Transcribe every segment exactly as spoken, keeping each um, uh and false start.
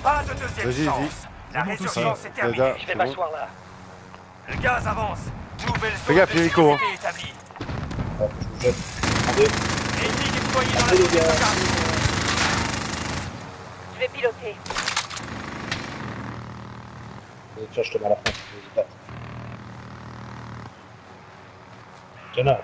Pas de deuxième chance. La résurgence est terminée. Je vais m'asseoir là. Le gaz avance. Nouvelle zone Fais gaffe, de Hélico, sécurité établie. Hop, je vous jette. Attendez. Ennemi déployé dans la Allez, zone les de gars. sauvegarde. Je vais piloter. Tiens, je te mets à la fin. Vas-y, tape. Tiens,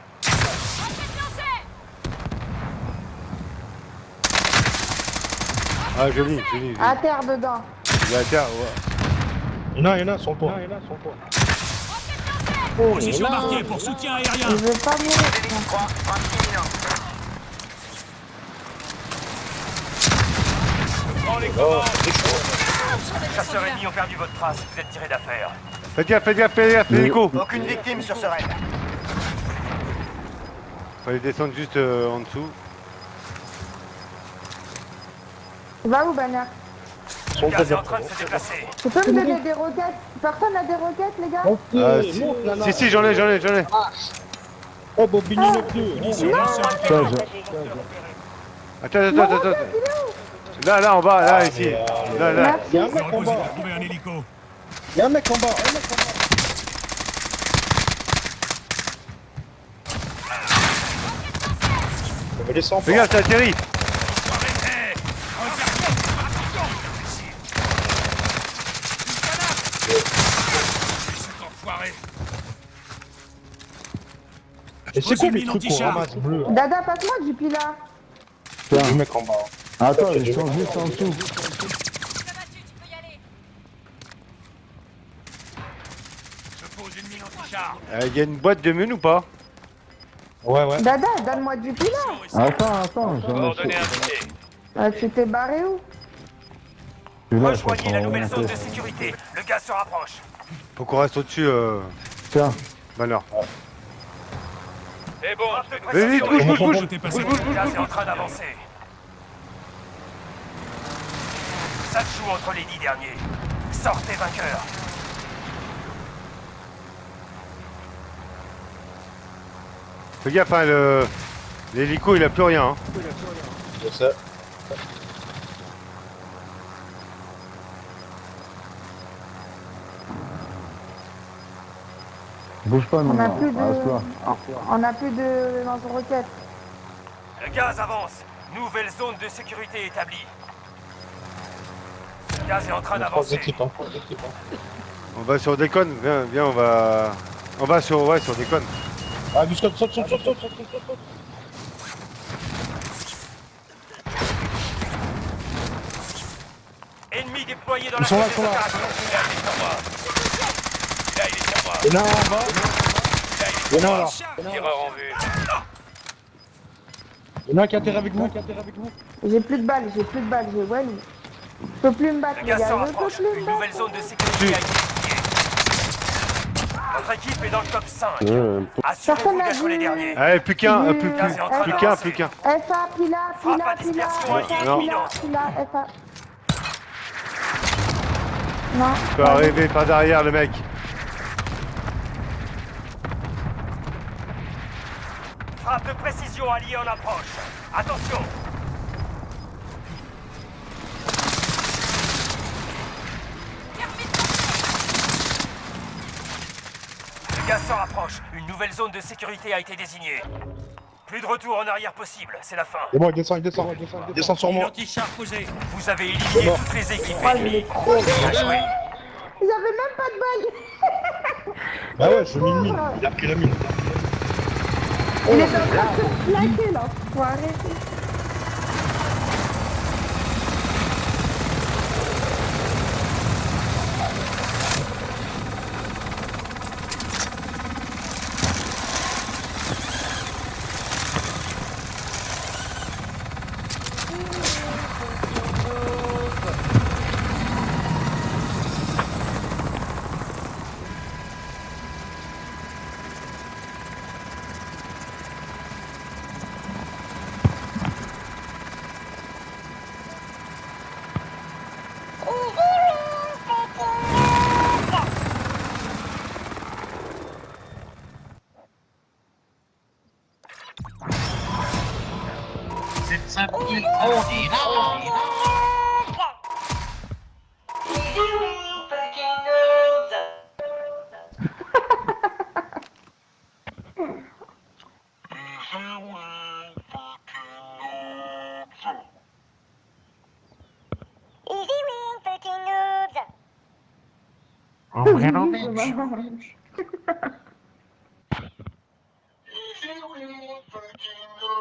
Ah, joli, joli. À terre dedans. Il est à terre, ouais. il y en a, il y en a, sur le toit. Il y en a, sur le toit. Oh, Position là, marquée pour soutien aérien. il veut pas mourir. trois, imminent. Prends les Oh, commandes. c'est chaud. Chasseurs ennemis ont perdu votre trace. Vous êtes tiré d'affaire. Faites gaffe, faites gaffe, faites gaffe, Hélico. Aucune victime sur ce raid. Fallait descendre juste euh, en dessous. Va où, Banner? Sur Le le gaz est toit. en train de se déplacer. Tu peux me donner des roquettes? Personne n'a des roquettes, les gars? Ok, Ah, si, monte là, là. si, si, j'en ai, j'en ai, j'en ai. Oh, Bobigny le pied. Munitions lanceurs. Attends, attends, attends, attends. Là, là, en bas, là, ici. Là, là. Il y a un Vous mec aurez en besoin bas. de trouver un hélico. Il y a un mec en bas. Un mec en bas. On va descendre. Fais gaffe, t'as atterri. Et c'est quoi les Pose une trucs qu'on anti-char. ramasse bleu? Dada, passe-moi du Jupila. Il y a un mec en bas. Attends, ils sont juste en dessous. Je pose une mine anti-char. Il y a une boîte de mine ou pas? Ouais, ouais. Dada, donne-moi du Jupila. Attends, attends, j'en ai Coordonnées indiquées. Euh, tu t'es barré où? celui-là, je Rejoignez la comprends nouvelle zone de remonter. sécurité. Le gaz se rapproche. Faut qu'on reste au-dessus, euh... Tiens, Banner. C'est bon. Vas-y, vite, bouge, bouge, bouge. T'es passé. Le gaz est en train d'avancer. Ça se joue entre les dix derniers. Sortez vainqueurs. Fais gaffe, hein, le... l'hélico, il a plus rien. Hein. Je sais. bouge pas, non, On a non, plus de... reste là. On a plus de lance-roquettes. Le gaz avance. Nouvelle zone de sécurité établie. Le gaz est en train On a trois d'avancer. équipes, hein. Trois équipes, hein. On va sur déconne, viens, viens, on va... On va sur, ouais, sur déconne. Ah, Gustave, saute, saute, saute, saute, saute, saute, saute. Ennemi déployé dans Ils la sont là, zone ils sont des là. opérations. Là, il est sur moi. Là, il est sur moi. Il y en a un en bas. Là, il est Il y en a un là. sur moi. Tireur en vue. Il y en a un qui atterrit avec vous. Qui atterrit avec vous. J'ai plus de balles, j'ai plus de balles, j'ai Wally. Je peux plus me battre, Le les gaz gars. se Je peux rapproche. plus me Une battre. nouvelle zone de sécurité a été désignée. Notre équipe est dans le top cinq. Euh, Assurez-vous Personne n'a d'être les vu. derniers. Allez, plus qu'un, euh, Du- plus, plus, Euh, plus qu'un, plus qu'un. F A, Pila, Frappe Pila, à Pila, dispersion F A, non. Pila, Pila, F A. Non. Il peut arriver par derrière, le mec. Frappe de précision alliée en approche. Attention. Le gaz se rapproche. Une nouvelle zone de sécurité a été désignée. Plus de retour en arrière possible, c'est la fin. Et moi, il descend, il descend. Il descend sur moi. Anti-char posé. Vous avez éliminé toutes les équipes Oh, il ennemies. est trop Bien joué. J'avais même pas de balles. Bah ouais, je mets une mine. Il a pris la mine. Il est en train de se plaquer là. Faut arrêter. En vrai, non, C'est marrant.